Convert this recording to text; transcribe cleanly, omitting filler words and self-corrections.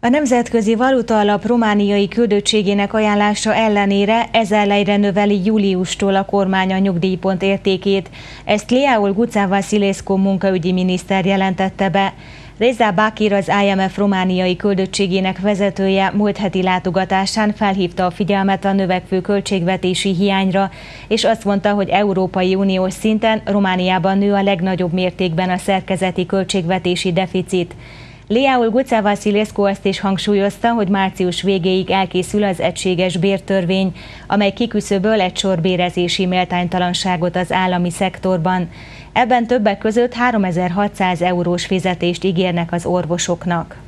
A Nemzetközi Valutaalap romániai küldöttségének ajánlása ellenére 1000 lejre növeli júliustól a kormány a nyugdíjpont értékét. Ezt Liaul Gutzávaszilescu munkaügyi miniszter jelentette be. Reza Bakir, az IMF romániai küldöttségének vezetője múlt heti látogatásán felhívta a figyelmet a növekvő költségvetési hiányra, és azt mondta, hogy Európai Uniós szinten Romániában nő a legnagyobb mértékben a szerkezeti költségvetési deficit. Liaul Gutzávaszilescu azt is hangsúlyozta, hogy március végéig elkészül az egységes bértörvény, amely kiküszöböl egy sor bérezési méltánytalanságot az állami szektorban. Ebben többek között 3600 eurós fizetést ígérnek az orvosoknak.